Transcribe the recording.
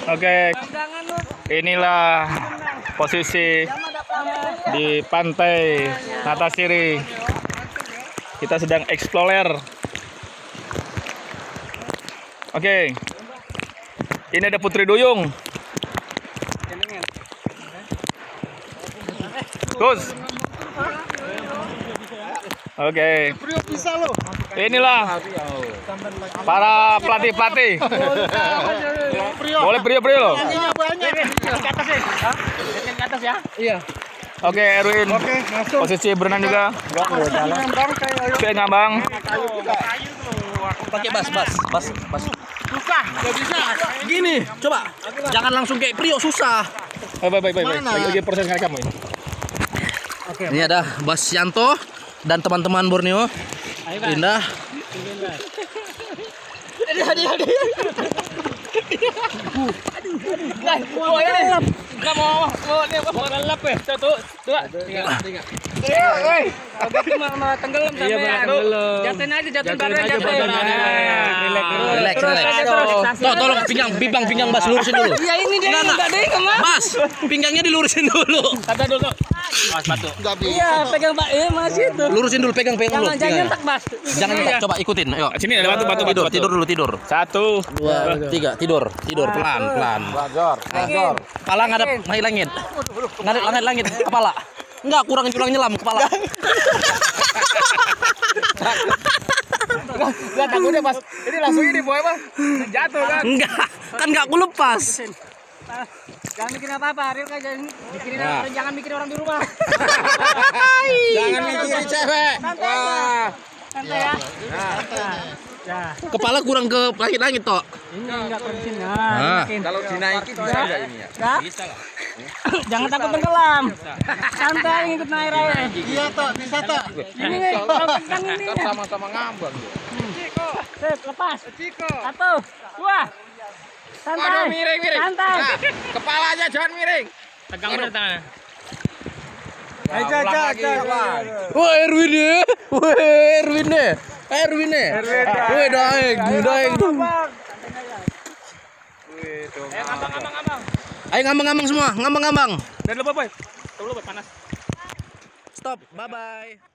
Oke, inilah posisi di pantai Natasiri. Kita sedang explorer. Oke, ini ada Putri Duyung. Gus. Oke. Inilah para pelatih-pelatih. Boleh pria loh. Iya. Oke, Erwin. Posisi berenang juga. Oke, ngambang. Pakai bas. Susah, nggak bisa. Gini, coba. Jangan langsung kayak Prio, susah. Baik. Lagi proses ngerekam ini. Ini ada Bas Yanto dan teman-teman Borneo. Indah. Nggak mau ngelap ya. Satu, dua, tiga. Tenggelam jatuhin aja, jatuhin badan aja. Relax. Tolong pinggang Bas lurusin dulu. Iya ini dia enggak deh, Bas, pinggangnya dilurusin dulu. Kata dulu. Mas batu. Iya, pegang Pak. Masih itu. Lurusin dulu, pegang dulu. Jangan nyentak, Mas. Jangan nyentak, coba ikutin. Ayo. Sini ada batu. Tidur dulu. 1, 2, 3, tidur pelan. Bajor. Kepala ngadep langit. Ngadep langit kepala. Enggak, kurangin nyelam kepala. Gak takutnya pas ini langsung ini boy mah jatuh kan? Enggak aku lepas. Jangan bikin apa-apa, Ariel kan jangan bikin orang di rumah. Jangan mikirin cewek. Santai ya. Kepala kurang ke langit toh. Ini enggak pergi sini. Nah, Kalau dinaikin bisa enggak ini ya? bisa lah. Jangan takut tenggelam. Santai ngikut naik aja. Iya toh, bisa toh. Ini nih, kan ini. Kan sama-sama ngambang. Set, lepas. 1, 2. Santai. Aduh, miring. Santai. Nah, kepalanya jangan miring. Pegang bener tangannya. Aja. Wah, Erwin deh. Wih, daeng. Ngambang. Ayo ngambang semua, ngambang. Dan lupa boy. Tunggu panas. Stop, bye.